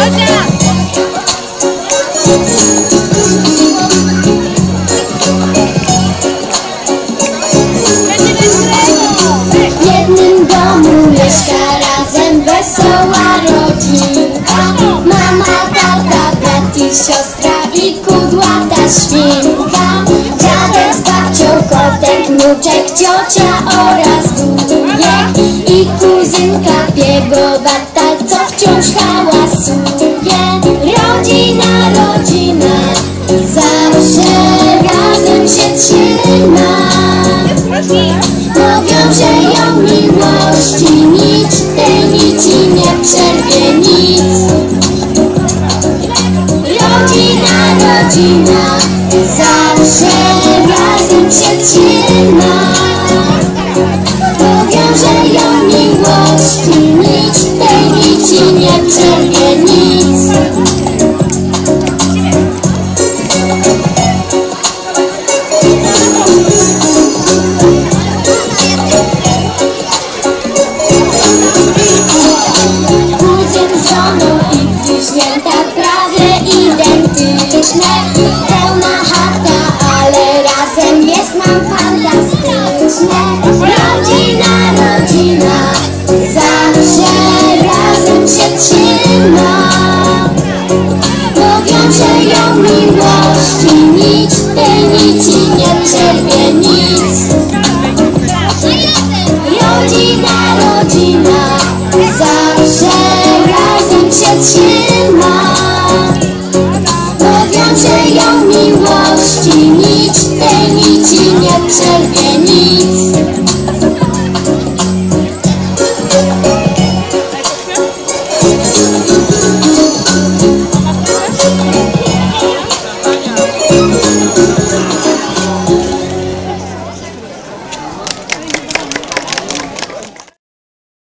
W jednym domu mieszka razem wesoła rodzinka. Mama, tata, brat i siostra i kudłata świnka. Dziadek z babcią, kotek, wnuczek, ciocia oraz wujek i kuzynka biegowata, co wciąż hałasuje.